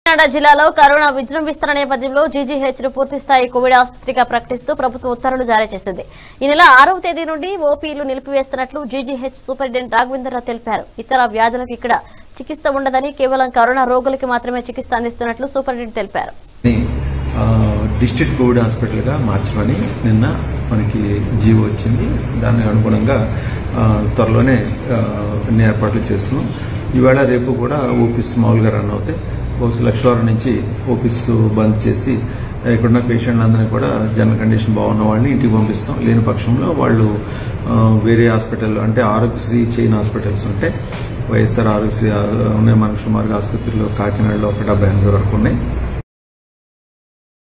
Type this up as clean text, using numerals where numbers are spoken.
కాకినాడ జిల్లాలో కరోనా విజృంభిస్తున్న నేపథ్యంలో జీజీహెచ్ ను పూర్తిస్థాయి కోవిడ్ ఆసుపత్రిగా ప్రకటిస్తూ ప్రభుత్వం ఉత్తర్వులు జారీ చేసింది. ఈ నెల 6వ తేదీ నుండి ఓపీలు నిలిపివేస్తున్నట్లు జీజీహెచ్ సూపరింటెండెంట్ రాఘవేంద్రరావు తెలిపారు. ఇతర వ్యాధులకు ఇక్కడ చికిత్స ఉండదని, కేవలం కరోనా రోగులకి మాత్రమే చికిత్స అందిస్తున్నట్లు సూపరింటెండెంట్ తెలిపారు. డిస్ట్రిక్ట్ కోవిడ్ హాస్పిటల్ గా మార్చమని నిన్న మనకి జీవో వచ్చింది. దానికి అనుగుణంగా త్వరలోనే అన్ని ఏర్పాట్లు చేస్తున్నాం. ఈవేళ రేపు కూడా ఓపీస్ మామూలుగా రన్ అవుతాయి. బహుశా లక్షవారం నుంచి ఓపీస్ బంద్ చేసి ఇక్కడున్న పేషెంట్లందరినీ కూడా జనరల్ కండిషన్ బాగున్న వాళ్ళని ఇంటికి పంపిస్తాం. లేని పక్షంలో వాళ్ళు వేరే హాస్పిటల్ అంటే ఆరోగ్యశ్రీ చైన్ హాస్పిటల్స్ ఉంటాయి. వైఎస్ఆర్ ఆరోగ్యశ్రీ ఉన్నాయి మనకు సుమారుగా ఆసుపత్రిలో కాకినాడలో 178 వరకు ఉన్నాయి.